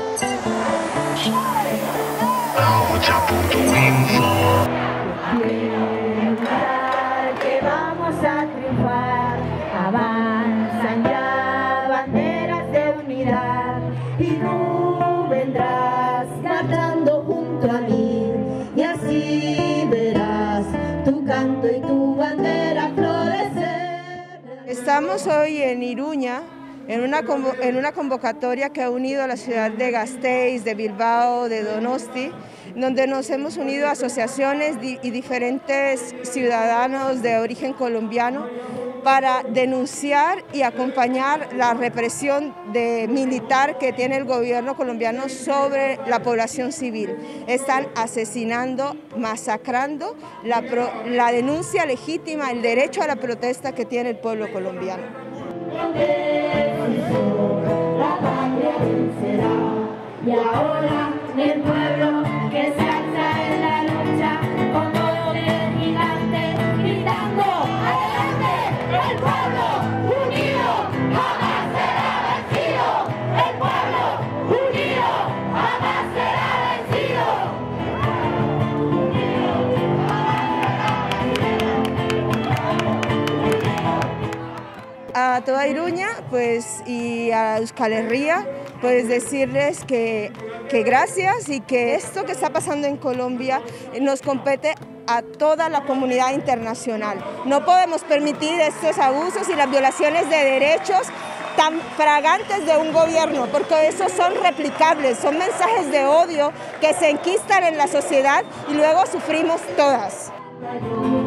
Que vamos a triunfar, avanzan ya banderas de unidad y tú vendrás marchando junto a mí y así verás tu canto y tu bandera florecer. Estamos hoy en Iruña en una convocatoria que ha unido a la ciudad de Gasteiz, de Bilbao, de Donosti, donde nos hemos unido a asociaciones y diferentes ciudadanos de origen colombiano para denunciar y acompañar la represión militar que tiene el gobierno colombiano sobre la población civil. Están asesinando, masacrando la denuncia legítima, el derecho a la protesta que tiene el pueblo colombiano. La patria vencerá y ahora el pueblo que se alza en la lucha con todo el gigante gritando adelante, el pueblo unido jamás será vencido, el pueblo unido jamás será vencido. A toda Iruña y a Euskal Herria, decirles que gracias y que esto que está pasando en Colombia nos compete a toda la comunidad internacional. No podemos permitir estos abusos y las violaciones de derechos tan fragantes de un gobierno, porque esos son replicables, son mensajes de odio que se enquistan en la sociedad y luego sufrimos todas.